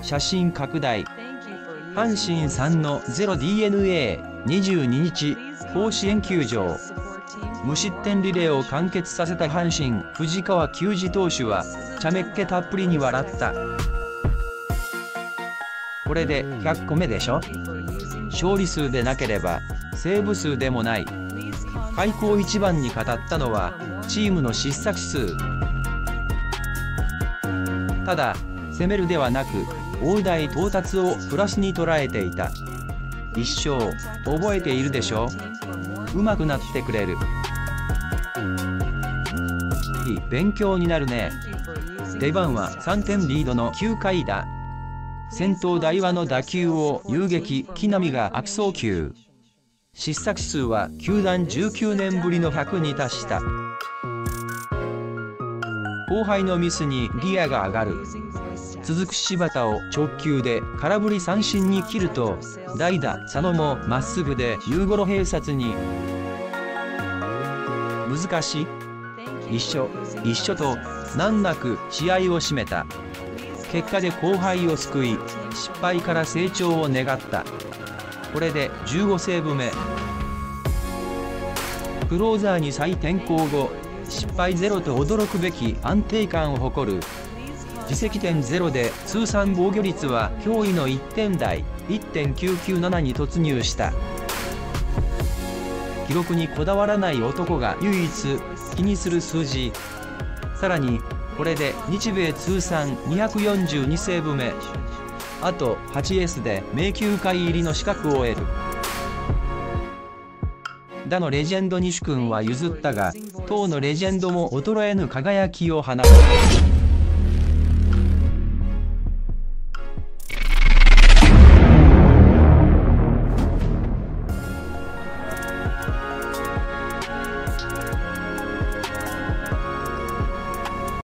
写真拡大。阪神 3-0 DNA22 日甲子園球場。無失点リレーを完結させた阪神藤川球児投手は茶目っ気たっぷりに笑った。これで100個目でしょ。勝利数でなければセーブ数でもない。開口一番に語ったのはチームの失策数。ただ攻めるではなく大台到達をプラスに捉えていた。一生覚えているでしょ。上手くなってくれる。いい勉強になるね。出番は3点リードの9回だ。先頭大和の打球を遊撃木浪が悪送球。失策数は球団19年ぶりの100に達した。後輩のミスにギアが上がる。続く柴田を直球で空振り三振に切ると代打佐野もまっすぐでユーゴロ併殺に。難しい。一緒と難なく試合を締めた。結果で後輩を救い失敗から成長を願った。これで15セーブ目。クローザーに再転向後失敗ゼロと驚くべき安定感を誇る。自責点ゼロで通算防御率は驚異の1点台 1.997 に突入した。記録にこだわらない男が唯一気にする数字。さらにこれで日米通算242セーブ目。あと 8S で名球会入りの資格を得る。打のレジェンド西君は譲ったが投のレジェンドも衰えぬ輝きを放つ。